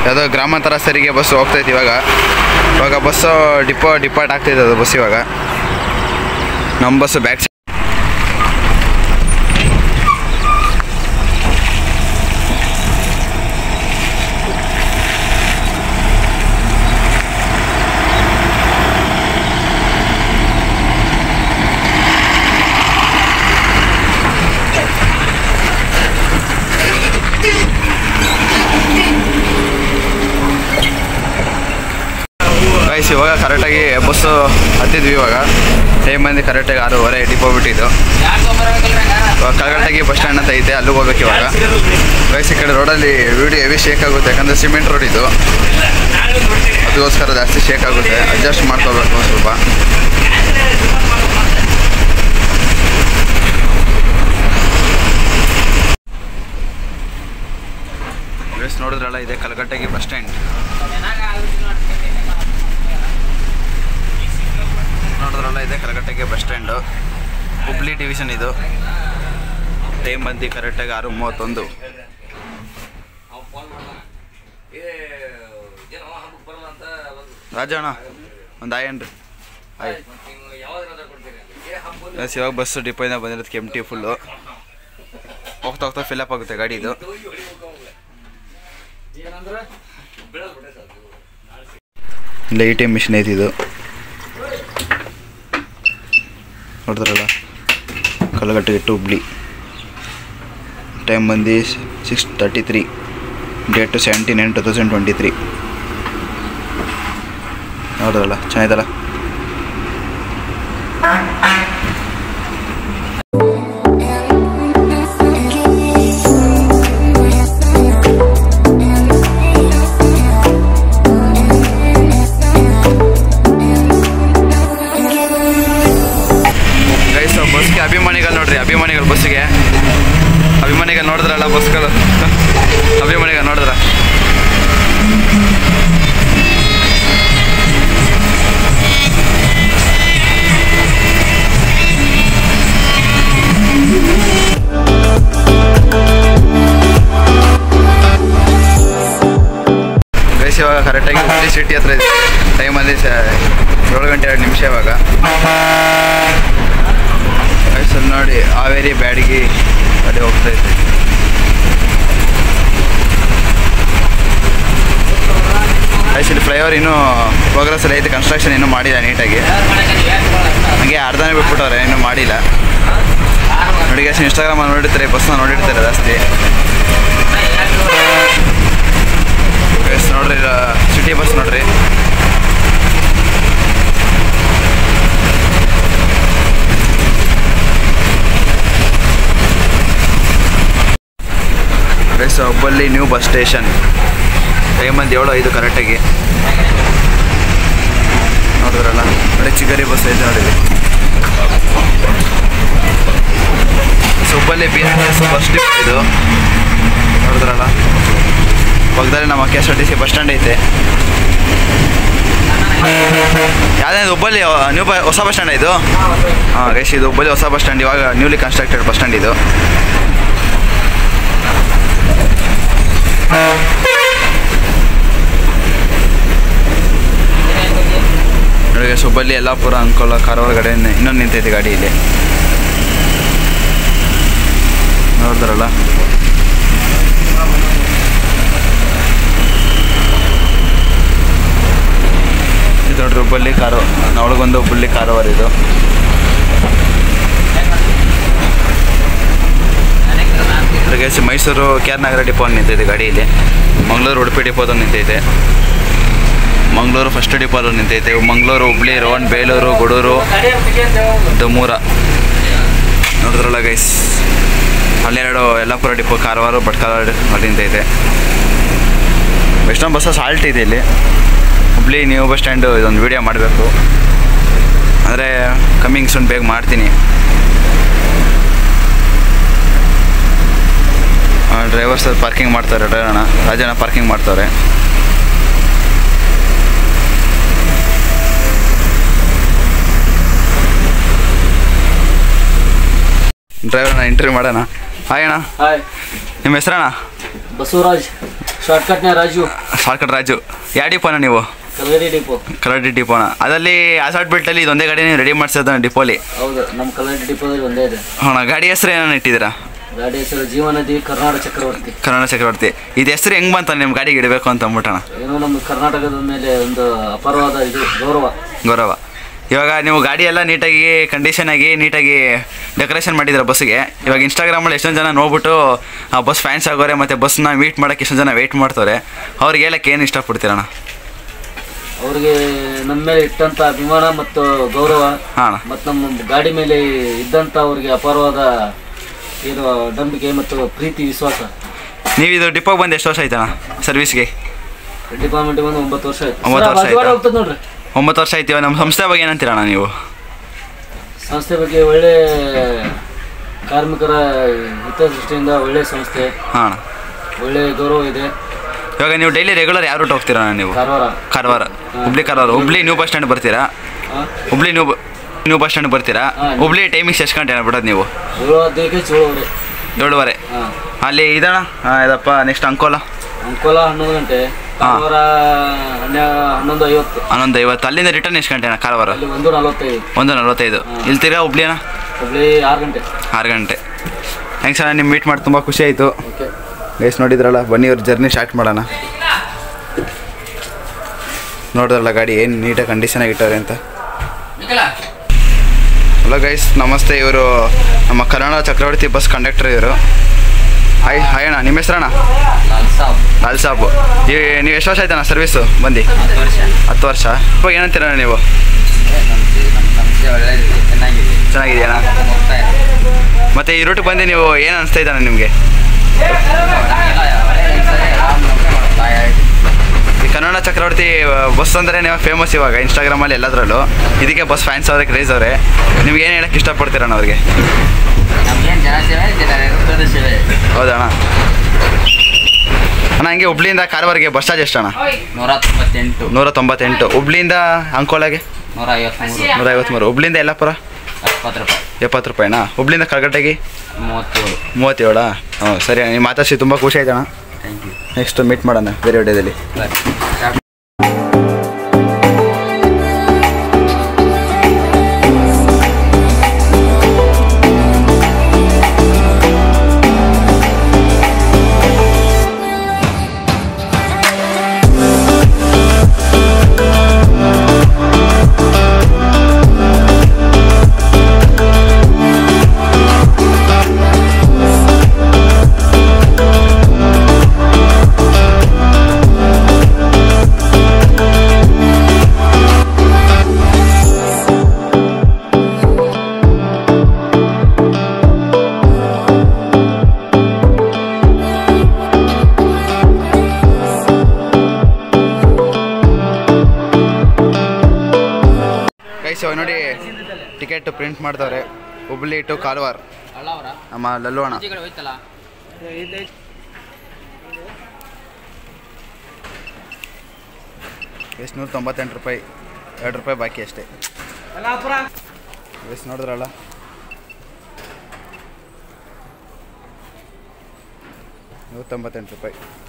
ಯಾವುದೋ ಗ್ರಾಮಾಂತರ ಸಾರಿಗೆ ಬಸ್ ಹೋಗ್ತೈತೆ ಇವಾಗ ಬಸ್ಸು ಡಿಪಾರ್ಟ್ ಆಗ್ತೈತೆ ಅದು ಬಸ್ ಇವಾಗ ನಮ್ಮ ಬಸ್ಸು ಬ್ಯಾಕ್ ಸೈಡ್. ಇವಾಗ ಕರೆಕ್ಟಾಗಿ ಬಸ್ಸು ಹತ್ತಿದ್ವಿ. ಇವಾಗ ಟೈಮ್ ಬಂದು ಕರೆಕ್ಟಾಗಿ 6:30 ಡಿಪೋ ಬಿಟ್ಟಿದ್ದು. ಇವಾಗ ಕರೆಕ್ಟಾಗಿ ಬಸ್ ಸ್ಟ್ಯಾಂಡ್ ಅಂತ ಐತೆ, ಅಲ್ಲಿಗೆ ಹೋಗ್ಬೇಕು ಇವಾಗ. ಗೈಸ್ ಈ ಕಡೆ ರೋಡಲ್ಲಿ ವಿಡಿಯೋ ಹೆವಿ ಶೇಕ್ ಆಗುತ್ತೆ, ಯಾಕಂದರೆ ಸಿಮೆಂಟ್ ರೋಡ್ ಇದು, ಅದಕ್ಕೋಸ್ಕರ ಜಾಸ್ತಿ ಶೇಕ್ ಆಗುತ್ತೆ. ಅಡ್ಜಸ್ಟ್ ಮಾಡ್ಕೋಬೇಕು ಸ್ವಲ್ಪ. ಗೈಸ್ ನೋಡಿದ್ರಲ್ಲ, ಇದೆ ಕಲಘಟಗಿ ಬಸ್ ಸ್ಟ್ಯಾಂಡ್. ನೋಡಿದ್ರಲ್ಲ, ಇದೆ Kalghatgi bus stand, Hubli division ಇದು. ಟೈಮ್ ಬಂದು ಕರೆಕ್ಟಾಗಿ 6:31. ರಾಜಣ್ಣ ಒಂದು ಆಯನ್ರಿ ಆಯ್. ಇವಾಗ ಬಸ್ಸು ಡಿಪೋಯಿಂದ ಬಂದಿರೋದು ಕೆಂಪ್ಟಿ ಫುಲ್ಲು. ಹೋಗ್ತಾ ಫಿಲಪ್ ಆಗುತ್ತೆ ಗಾಡಿ ಇದು. ಇಲ್ಲ ATM ಮಿಷಿನ್ ಐತಿ ಇದು. ನೋಡಿದ್ರಲ್ಲ, ಕಲಘಟಗಿ ಟು ಹುಬ್ಳಿ. ಟೈಮ್ ಬಂದು 6:33. ಡೇಟು 17/9/2023. ನೋಡಿದ್ರಲ್ಲ, ಚೆನ್ನಾಗಿದಲ್ಲ. ಬಸ್ಗೆ ಅಭಿಮಾನಿಗಳು ನೋಡ್ರಿ, ಅಭಿಮಾನಿಗಳು ಬಸ್ಸಿಗೆ ಅಭಿಮಾನಿಗಳು ನೋಡಿದ್ರಲ್ಲ, ಬಸ್ಗಳು ಅಭಿಮಾನಿಗಳು ನೋಡಿದ್ರ. ಗೈಸ್ ಇವಾಗ ಕರೆಕ್ಟಾಗಿ ಹುಬ್ಳಿ ಸಿಟಿ ಹತ್ರ ಇದೆ. ಟೈಮಲ್ಲಿ 7:02 ಇವಾಗ. ಸರ್ ನೋಡಿ, ಹಾವೇರಿ ಬ್ಯಾಡಗಿ ಅಲ್ಲಿ ಹೋಗ್ತಾಯಿದೆ. ಇಲ್ಲಿ ಫ್ಲೈಓವರ್ ಇನ್ನೂ ಪ್ರೋಗ್ರೆಸ್ಸಲ್ಲಿ ಐತೆ, ಕನ್ಸ್ಟ್ರಕ್ಷನ್ ಇನ್ನೂ ಮಾಡಿಲ್ಲ ನೀಟಾಗಿ. ಹಾಗೆ ಅರ್ಧನೇ ಬಿಟ್ಬಿಟ್ಟವ್ರೆ, ಇನ್ನೂ ಮಾಡಿಲ್ಲ. ನೋಡಿ ಗೈಸ್, ಇನ್ಸ್ಟಾಗ್ರಾಮಲ್ಲಿ ನೋಡಿರ್ತಾರೆ, ಬಸ್ನ ನೋಡಿರ್ತಾರೆ ಜಾಸ್ತಿ. ಗೈಸ್ ನೋಡ್ರಿ, ಸಿಟಿ ಬಸ್ ನೋಡ್ರಿ. Guys Hubballi new bus station. Time ಬಂದು 7:05 ಕರೆಕ್ಟಾಗಿ. ನೋಡಿದ್ರಲ್ಲ, ನೋಡಿ ಚಿಗರಿ ಬಸ್ ಐತೆ ನೋಡಿದ್ವಿ. ಹುಬ್ಬಳ್ಳಿ BRTS ಬಸ್ ಡಿಪೋ ಇದು. ನೋಡಿದ್ರಲ್ಲ, ಪಕ್ಕದಲ್ಲಿ ನಮ್ಮ KSRTC ಬಸ್ ಸ್ಟ್ಯಾಂಡ್ ಐತೆ. ಯಾವುದೇ ಹುಬ್ಬಳ್ಳಿ ಹೊಸ ಬಸ್ ಸ್ಟ್ಯಾಂಡ್ ಇದು. ಹಾಂ ಗೈಸ್, ಇದು ಹುಬ್ಬಳ್ಳಿ ಹೊಸ ಬಸ್ ಸ್ಟ್ಯಾಂಡ್, ಇವಾಗ ನ್ಯೂಲಿ ಕನ್ಸ್ಟ್ರಕ್ಟೆಡ್ ಬಸ್ ಸ್ಟ್ಯಾಂಡ್ ಇದು. ನೋಡಿ ಹುಬ್ಬಳ್ಳಿ ಯಲ್ಲಾಪುರ ಅಂಕೋಲ ಕಾರವಾರ ಕಡೆ ಇನ್ನೊಂದು ನಿಂತೈತೆ ಗಾಡಿ ಇಲ್ಲಿ. ನೋಡಿದ್ರಲ್ಲ, ಇದು ನೋಡ್ರಿ ಹುಬ್ಬಳ್ಳಿ ಒಳಗೊಂದು ಹುಬ್ಬಳ್ಳಿ ಕಾರವಾರ ಇದು. ಗೈಸ್ ಮೈಸೂರು KR ಡಿಪೋ ನಿಂತೈತೆ ಗಾಡಿ ಇಲ್ಲಿ. ಮಂಗಳೂರು ಉಡುಪಿ ಡಿಪೋದು ನಿಂತೈತೆ. ಮಂಗಳೂರು ಫಸ್ಟ್ ಡಿಪೋದು ನಿಂತೈತೆ. ಮಂಗಳೂರು, ಹುಬ್ಳಿ, ರೋಹನ್, ಬೇಲೂರು, ಗೂಡೂರು, ದಮೂರ. ನೋಡಿದ್ರಲ್ಲ ಗೈಸ್, ಅಲ್ಲೆರಡು ಯಲ್ಲಾಪುರ ಡಿಪೋ, ಕಾರವಾರ, ಭಟ್ಕಳ ಅಲ್ಲಿ ನಿಂತೈತೆ. ಎಷ್ಟೊಂದು ಬಸ್ಸಸ್ ಹಾಲ್ಟ್ ಇದೆ ಇಲ್ಲಿ. ಹುಬ್ಳಿ ನ್ಯೂ ಬಸ್ ಸ್ಟ್ಯಾಂಡು ಇದೊಂದು ವೀಡಿಯೋ ಮಾಡಬೇಕು, ಅಂದರೆ ಕಮ್ಮಿಂಗ್ ಸೂನ್ ಬೇಗ ಮಾಡ್ತೀನಿ. ಡ್ರೈವರ್ಸ್ ಪಾರ್ಕಿಂಗ್ ಮಾಡ್ತಾರೆ, ರಾಜಣ್ಣ ಪಾರ್ಕಿಂಗ್ ಮಾಡ್ತಾರೆ. ಡ್ರೈವರ್ನ ಇಂಟರ್ವ್ಯೂ ಮಾಡೋಣ. ಹಾಯ್ ಅಣ್ಣ. ಹಾಯ್. ನಿಮ್ಮ ಹೆಸರಣ್ಣ? ಬಸವರಾಜ್. ಶಾರ್ಟ್ಕಟ್ನ ರಾಜು. ಶಾರ್ಟ್ಕಟ್ ರಾಜು. ಯಾವ ಡಿಪೋನ ನೀವು? ಕಲ್ಲಡ್ಡಿ ಡಿಪೋನ. ಅದರಲ್ಲಿ ಅಸಾರ್ಟ್ ಬಿಲ್ಟಲ್ಲಿ ಇದೊಂದೇ ಗಾಡಿ ನೀವು ರೆಡಿ ಮಾಡಿಸೋದ ಡಿಪೋಲಿ? ಹೌದು, ನಮ್ಮ ಕಲ್ಲಡ್ಡಿ ಡಿಪೋದಲ್ಲಿ ಒಂದೇ ಇದೆ. ಹಾಂ, ಗಾಡಿ ಹೆಸರು ಏನೇನು ಇಟ್ಟಿದ್ದೀರಾ? ಗಾಡಿ ಹೆಸರು ಜೀವನದಿ ಕರ್ನಾಟಕ ಚಕ್ರವರ್ತಿ. ಕರ್ನಾಟಕ ಚಕ್ರವರ್ತಿ. ಇದು ಹೆಸರು ಹೆಂಗೆ ಬಂತ ನಿಮ್ಮ ಗಾಡಿಗೆ ಇಡಬೇಕು ಅಂತ ಅಂದ್ಬಿಟ್ಟಣ? ಏನೋ ನಮ್ಮ ಕರ್ನಾಟಕದ ಮೇಲೆ ಒಂದು ಅಪಾರವಾದ ಇದು ಗೌರವ. ಇವಾಗ ನೀವು ಗಾಡಿ ಎಲ್ಲ ನೀಟಾಗಿ ಕಂಡೀಷನ್ ಆಗಿ ನೀಟಾಗಿ ಡೆಕೋರೇಷನ್ ಮಾಡಿದ್ರೆ ಬಸ್ಸಿಗೆ. ಇವಾಗ ಇನ್ಸ್ಟಾಗ್ರಾಮಲ್ಲಿ ಎಷ್ಟೊಂದು ಜನ ನೋಡ್ಬಿಟ್ಟು ಆ ಬಸ್ ಫ್ಯಾನ್ಸ್ ಆಗೋರೆ ಮತ್ತು ಬಸ್ನ ಮೀಟ್ ಮಾಡೋಕ್ಕೆ ಎಷ್ಟೊಂದು ಜನ ವೆಯ್ಟ್ ಮಾಡ್ತಾರೆ. ಅವ್ರಿಗೆ ಹೇಳಕ್ಕೆ ಏನು ಇಷ್ಟಪಡ್ತೀರಣ್ಣ? ಅವ್ರಿಗೆ ನಮ್ಮ ಮೇಲೆ ಇಟ್ಟಂಥ ಅಭಿಮಾನ ಮತ್ತು ಗೌರವ, ಮತ್ತು ನಮ್ಮ ಗಾಡಿ ಮೇಲೆ ಇದ್ದಂಥ ಅವ್ರಿಗೆ ಅಪಾರವಾದ ಏನು ನಂಬಿಕೆ ಮತ್ತು ಪ್ರೀತಿ ವಿಶ್ವಾಸ. ನೀವು ಇದು ಡಿಪೋಗೆ ಬಂದು ಎಷ್ಟು ವರ್ಷ ಆಯ್ತಣ್ಣ ಸರ್ವಿಸ್ಗೆ? ಡಿಪಾರ್ಟ್ಮೆಂಟಿಗೆ ಬಂದು 9 ವರ್ಷ ಆಯ್ತು. 9 ವರ್ಷ ಆಯ್ತು. ಹೋಗ್ತದೆ ನೋಡ್ರಿ. 9 ವರ್ಷ ಆಯ್ತು. ನಮ್ಮ ಸಂಸ್ಥೆ ಬಗ್ಗೆ ಏನಂತೀರಣ್ಣ ನೀವು? ಸಂಸ್ಥೆ ಬಗ್ಗೆ ಒಳ್ಳೆ ಕಾರ್ಮಿಕರ ಹಿತದೃಷ್ಟಿಯಿಂದ ಒಳ್ಳೆ ಸಂಸ್ಥೆ. ಹಾಂ, ಒಳ್ಳೆ ಗೌರವ ಇದೆ. ಇವಾಗ ನೀವು ಡೈಲಿ ರೆಗ್ಯುಲರ್ ಯಾವ ರೂಟ್ ಹೋಗ್ತೀರಾ ನೀವು? Karwar. Hubli new bus stand ಬರ್ತೀರಾ? ಹುಬ್ಳಿ ನ್ಯೂ ಬಸ್ ಸ್ಟ್ಯಾಂಡ್ ಬರ್ತೀರಾ? ಹುಬ್ಳಿ ಟೈಮಿಂಗ್ಸ್ ಎಷ್ಟು ಗಂಟೆ ಬಿಡೋದು ನೀವು? 7:30. ಅಲ್ಲಿ ಇದಣ್ಣ ಇದಪ್ಪ ನೆಕ್ಸ್ಟ್ ಅಂಕೋಲ 11 ಗಂಟೆ. 11:50. ಅಲ್ಲಿಂದ ರಿಟರ್ನ್ ಎಷ್ಟು ಗಂಟೆ ಅಣ್ಣ ಕಾರವಾರ? 1:45. ಇಲ್ಲಿ ತಿರ್ಗಾ ಹುಬ್ಳಿ ಅಣ್ಣ? ಹುಬ್ಳಿ 6 ಗಂಟೆ. ಥ್ಯಾಂಕ್ಸ್ ಅಣ್ಣ, ನಿಮ್ಮ ಮೀಟ್ ಮಾಡಿ ತುಂಬ ಖುಷಿ ಆಯಿತು. ಗೈಸ್ ನೋಡಿದ್ರಲ್ಲ, ಬನ್ನಿ ಅವ್ರ ಜರ್ನಿ ಸ್ಟಾರ್ಟ್ ಮಾಡೋಣ. ನೋಡಿದ್ರಲ್ಲ ಗಾಡಿ ಏನು ನೀಟಾಗಿ ಕಂಡೀಷನಾಗಿ ಇಟ್ಟಾರೆ ಅಂತ. ಹಲೋ ಗೈಸ್, ನಮಸ್ತೆ. ಇವರು ನಮ್ಮ ಕರ್ನಾಟಕ ಚಕ್ರವರ್ತಿ ಬಸ್ ಕಂಡಕ್ಟರ್ ಇವರು. ಹಾಯ್ ಅಣ್ಣ, ನಿಮ್ಮ ಹೆಸರಣ್ಣ? ಲಾಲ್ ಸಾಬ್. ನೀವು ಎಷ್ಟು ವರ್ಷ ಆಯ್ತಣ್ಣ ಸರ್ವಿಸು ಬಂದು? 10 ವರ್ಷ. ಇವಾಗ ಏನಂತೀರಣ್ಣ ನೀವು? ಚೆನ್ನಾಗಿದೆಯಣ್ಣ. ಮತ್ತು ಈ ರೂಟಿಗೆ ಬಂದು ನೀವು ಏನು ಅನಿಸ್ತಾ ಇದ್ದಾನೆ ನಿಮಗೆ? ಈ ಕನ್ನಡ ಚಕ್ರವರ್ತಿ ಬಸ್ ಅಂದರೆ ನೀವು ಫೇಮಸ್ ಇವಾಗ ಇನ್ಸ್ಟಾಗ್ರಾಮಲ್ಲಿ ಎಲ್ಲದರಲ್ಲೂ. ಇದಕ್ಕೆ ಬಸ್ ಫ್ಯಾನ್ಸ್ ಅವ್ರೆ, ಕ್ರೇಜ್ ಅವರೇ. ನಿಮ್ಗೆ ಏನು ಹೇಳಕ್ಕೆ ಇಷ್ಟಪಡ್ತೀರಣ್ಣ ಅವ್ರಿಗೆ? ಹೌದಣ್ಣ. ಅಣ್ಣ, ಹಂಗೆ ಹುಬ್ಳಿಯಿಂದ ಕಾರವಾರಿಗೆ ಬಸ್ ಚಾರ್ಜ್ ಎಷ್ಟು ಅಣ್ಣ? 198. ಹುಬ್ಳಿಯಿಂದ ಅಂಕೋಲಾಗೆ 153. ಹುಬ್ಳಿಯಿಂದ ಯಲ್ಲಾಪುರ 70 ರೂಪಾಯಿನಾ? ಹುಬ್ಳಿಯಿಂದ ಕಲ್ಗಟ್ಟೆಗೆ 37. ಹ್ಞೂ, ಸರಿ ಅಣ್ಣ. ನೀವು ಮಾತಾಡಿಸಿ ತುಂಬ ಖುಷಿ ಆಯ್ತಣ್ಣ. ನೆಕ್ಸ್ಟ್ ಮೀಟ್ ಮಾಡೋಣ ಬೇರೆ ವಿಡಿಯೋದಲ್ಲಿ. ನೋಡಿ, ಟಿಕೆಟ್ ಪ್ರಿಂಟ್ ಮಾಡ್ದವ್ರೆ. ಹುಬ್ಳಿ ಟು ಕಾರವಾರ. ನಮ್ಮ ಲಲ್ಲು ಅಣ್ಣ. ಎಷ್ಟು? 198 ರೂಪಾಯಿ. 2 ರೂಪಾಯಿ ಬಾಕಿ ಅಷ್ಟೇ. ಎಷ್ಟು ನೋಡಿದ್ರಲ್ಲ, 198 ರೂಪಾಯಿ.